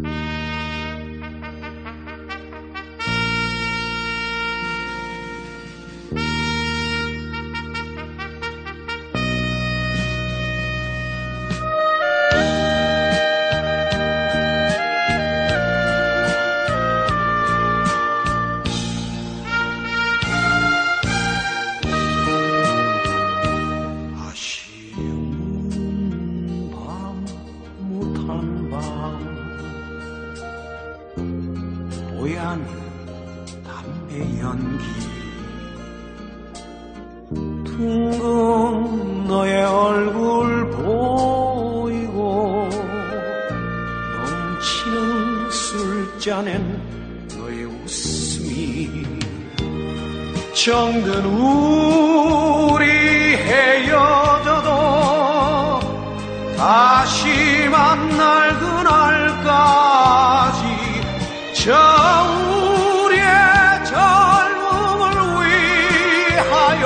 뽀얀 담배 연기 둥근 너의 얼굴 보이고 넘치는 술잔엔 너의 웃음이 정든 우리 헤어져도 다시 만날 그날까지 저 우리의 젊음을 위하여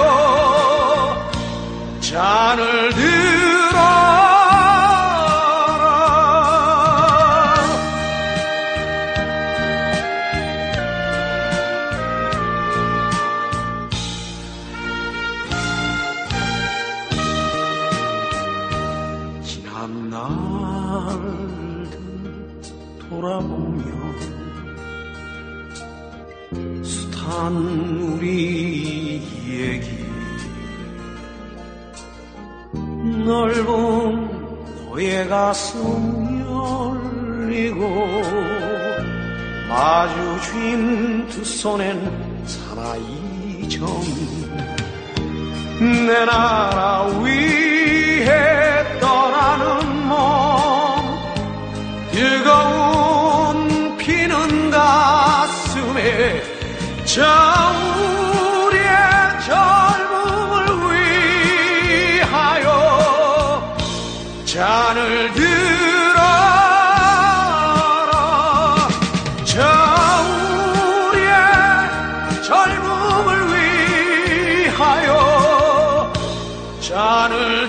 잔을 들어라. 지난 날들 돌아보며 숱한 우리 얘기 넓은 고의 가슴 열리고 마주친 두 손엔 사나이 점 내 나라 위해 떠나는 몸 뜨거운 피는 가슴에 저 우리의 젊음을 위하여 잔을 들어라. 저 우리의 젊음을 위하여 잔을